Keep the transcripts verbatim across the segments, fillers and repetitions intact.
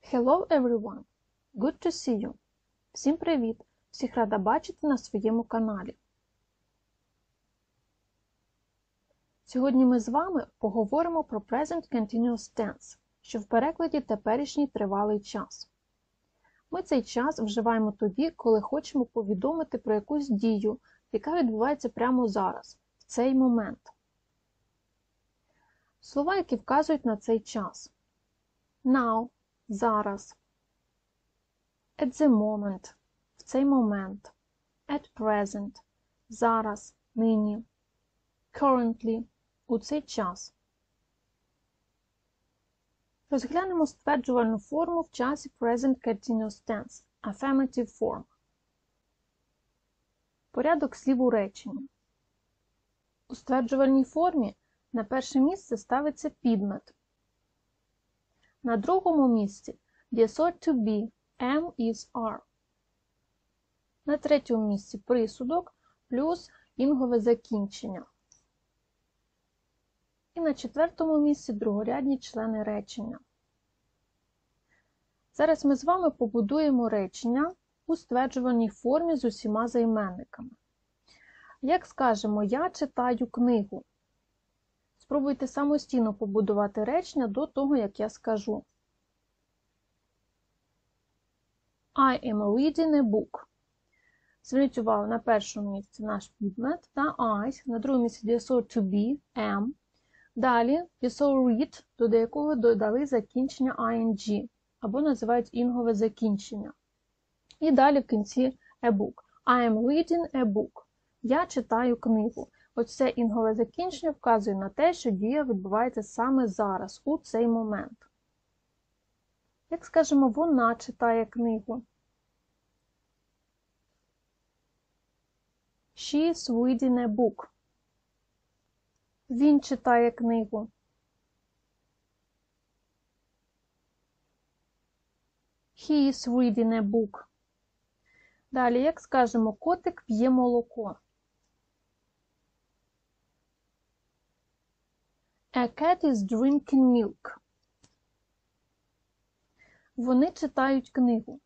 Hello everyone! Good to see you! Всім привіт! Всіх рада бачити на своєму каналі. Сьогодні ми з вами поговоримо про Present Continuous Tense, що в перекладі теперішній тривалий час. Ми цей час вживаємо тоді, коли хочемо повідомити про якусь дію, яка відбувається прямо зараз, в цей момент. Слова, які вказують на цей час. Now – зараз. At the moment – в цей момент. At present – зараз, нині. Currently – у цей час. Розглянемо стверджувальну форму в часі Present Continuous Tense – Affirmative Form. Порядок слів у реченні. У стверджувальній формі на перше місце ставиться підмет. На другому місці the thought to be, am, is, are. На третьому місці присудок плюс інгове закінчення. І на четвертому місці другорядні члени речення. Зараз ми з вами побудуємо речення у стверджувальній формі з усіма займенниками. Як скажемо «я читаю книгу», спробуйте самостійно побудувати речення до того, як я скажу. I am reading a book. Зверніть увагу, на першому місці наш підмет та I, на другому місці the thought to be, am. Далі the so read, до якого додали закінчення ing, або називають інгове закінчення. І далі в кінці a book. I am reading a book. Я читаю книгу. Ось це інгове закінчення вказує на те, що дія відбувається саме зараз, у цей момент. Як скажемо, вона читає книгу. She is reading a book. Він читає книгу. He is reading a book. Далі, як скажемо, котик п'є молоко. A cat is drinking milk. Вони читають книгу.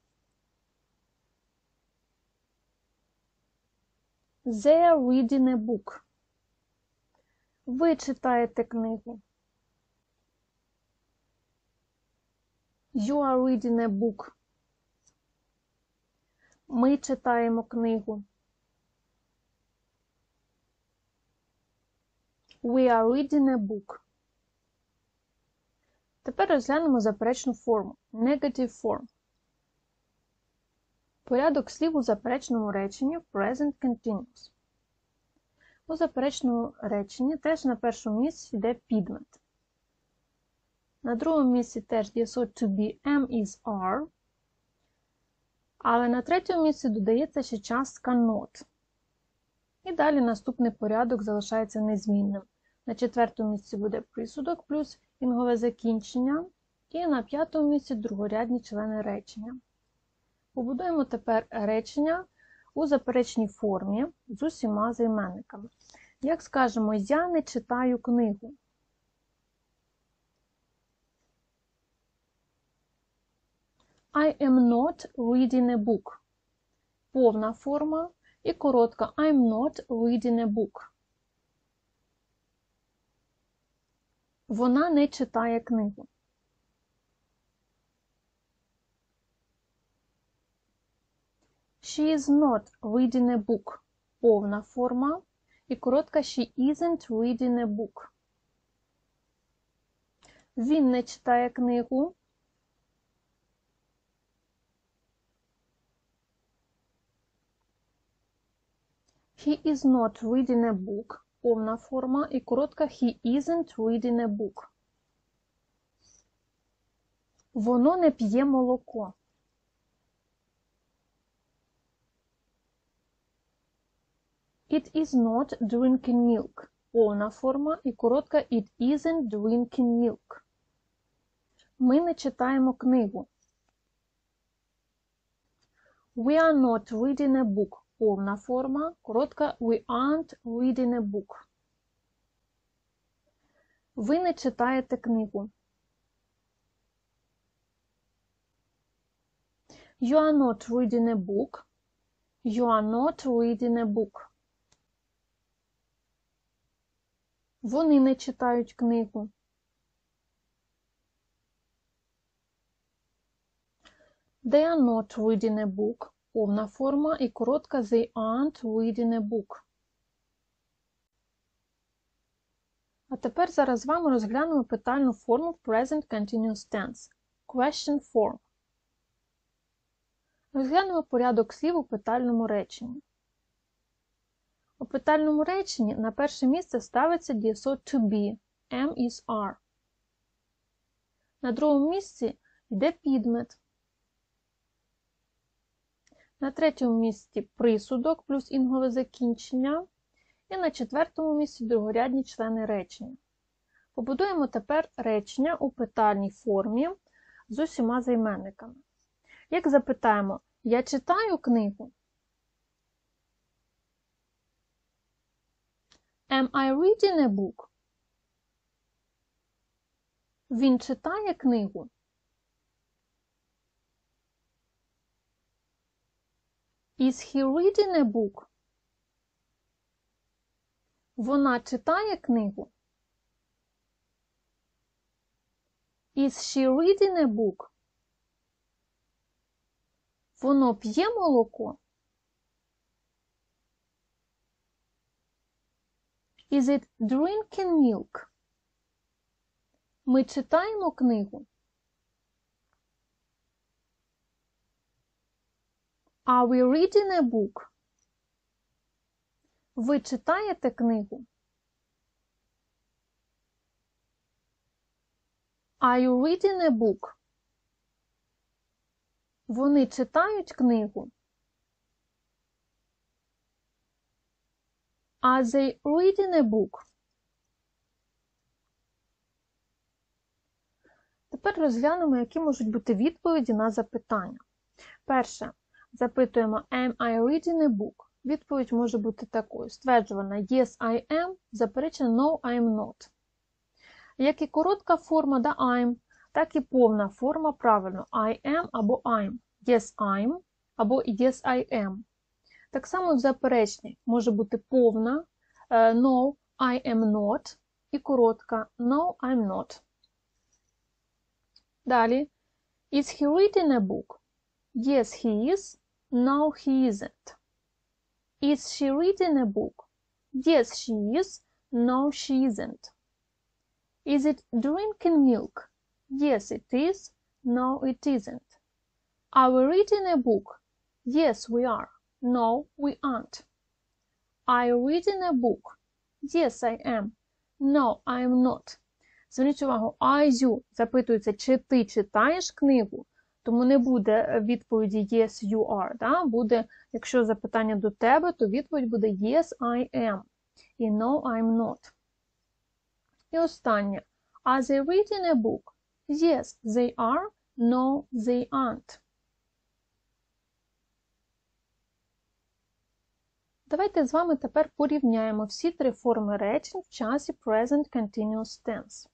They are reading a book. Ви читаєте книгу. You are reading a book. Ми читаємо книгу. We are reading a book. Тепер розглянемо заперечну форму. Negative form. Порядок слів у заперечному реченні в Present Continuous. У заперечному реченні теж на першому місці йде підмет. На другому місці теж the thought to be, am, is, are. Але на третьому місці додається ще частка not. І далі наступний порядок залишається незмінним. На четвертому місці буде присудок плюс інгове закінчення. І на п'ятому місці другорядні члени речення. Побудуємо тепер речення у заперечній формі з усіма займенниками. Як скажемо, я не читаю книгу. I am not reading a book. Повна форма і коротка I'm not reading a book. Вона не читає книгу. She is not reading a book. Повна форма і коротка she isn't reading a book. Він не читає книгу. He is not reading a book. Повна форма і коротка he isn't reading a book. Воно не п'є молоко. It is not drinking milk. Повна форма і коротка it isn't drinking milk. Ми не читаємо книгу. We are not reading a book. Повна форма, коротка we aren't reading a book. Ви не читаєте книгу. You are not reading a book. You are not reading a book. Вони не читають книгу. They are not reading a book. Повна форма і коротка they aren't reading a book. А тепер зараз з вами розглянемо питальну форму в Present Continuous Tense. Question form. Розглянемо порядок слів у питальному реченні. У питальному реченні на перше місце ставиться дієслов to be, am, is, are. На другому місці йде підмет. На третьому місці присудок плюс інгове закінчення. І на четвертому місці другорядні члени речення. Побудуємо тепер речення у питальній формі з усіма займенниками. Як запитаємо, я читаю книгу? Am I reading a book? Він читає книгу? Is he reading a book? Вона читає книгу? Is she reading a book? Воно п'є молоко? Is it drinking milk? Ми читаємо книгу? Are we reading a book? Ви читаєте книгу? Are you reading a book? Вони читають книгу? Are they reading a book? Тепер розглянемо, які можуть бути відповіді на запитання. Перше. Запитуємо Am I reading a book? Відповідь може бути такою. Стверджувана Yes, I am, заперечена No, I am not. Як і коротка форма да I'm, так і повна форма правильно I am або I'm. Yes, I'm або Yes, I am. Так само в заперечній може бути повна No, I am not і коротка No, I'm not. Далі. Is he reading a book? Yes, he is. No, he isn't. Is she reading a book? Yes, she is. No, she isn't. Is it drinking milk? Yes, it is. No, it isn't. Are we reading a book? Yes, we are. No, we aren't. Are you reading a book? Yes, I am. No, I am not. Зверніть увагу, are you запитується, чи ти читаєш книгу, тому не буде відповіді yes, you are. Да? Буде, якщо запитання до тебе, то відповідь буде yes, I am. І no, I'm not. І останнє. Are they reading a book? Yes, they are. No, they aren't. Давайте з вами тепер порівняємо всі три форми речень в часі Present Continuous Tense.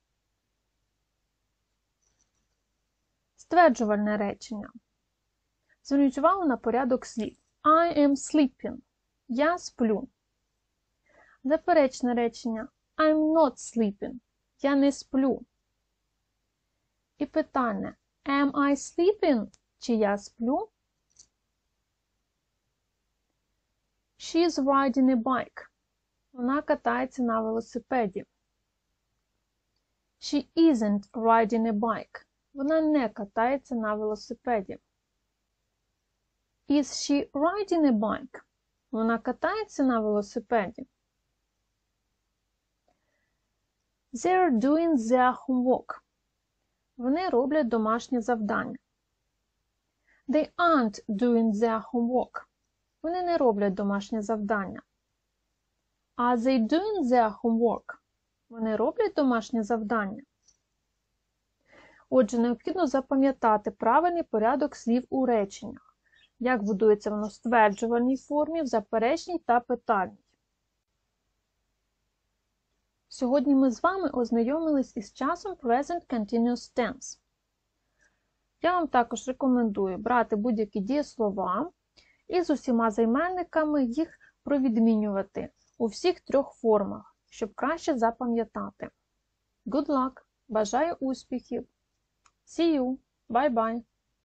Стверджувальне речення. Зверніть увагу на порядок слів. I am sleeping. Я сплю. Заперечне речення. I'm not sleeping. Я не сплю. І питання. Am I sleeping? Чи я сплю? She is riding a bike. Вона катається на велосипеді. She isn't riding a bike. Вона не катається на велосипеді. Is she riding a bike? Вона катається на велосипеді. They're doing their homework. Вони роблять домашнє завдання. They aren't doing their homework. Вони не роблять домашнє завдання. Are they doing their homework? Вони роблять домашнє завдання. Отже, необхідно запам'ятати правильний порядок слів у реченнях. Як будується воно в стверджувальній формі, в заперечній та питальній. Сьогодні ми з вами ознайомились із часом Present Continuous Tense. Я Я вам також рекомендую брати будь-які дієслова і з усіма займенниками їх провідмінювати у всіх трьох формах, щоб краще запам'ятати. Good luck! Бажаю успіхів! See you! Bye-bye!